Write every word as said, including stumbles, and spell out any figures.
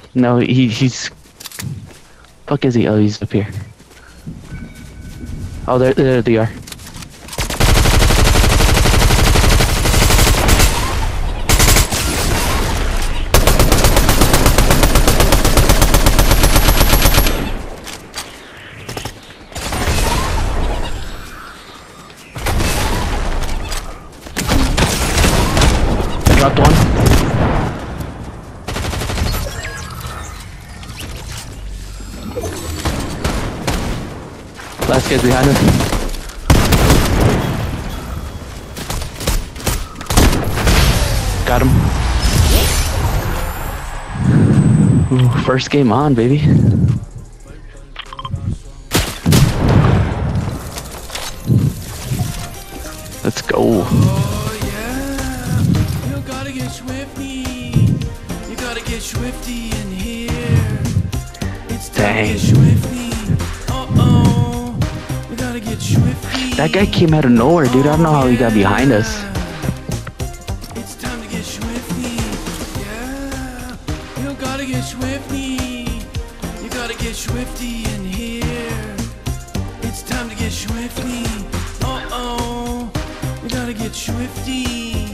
No, he he's. Fuck is he? Oh, he's up here. Oh, there, there they are. Dropped one. Last guy's behind us. Got him. Ooh, first game on, baby. Let's go. Oh yeah, you gotta get swifty. You gotta get swifty in here. It's time Dang. to get swifty. Uh oh, we gotta get swifty. That guy came out of nowhere, dude. I don't know how he got behind us. It's time to get swifty. Yeah, you gotta get swifty. You gotta get swifty in here. It's time to get swifty. Uh oh, we gotta get swifty.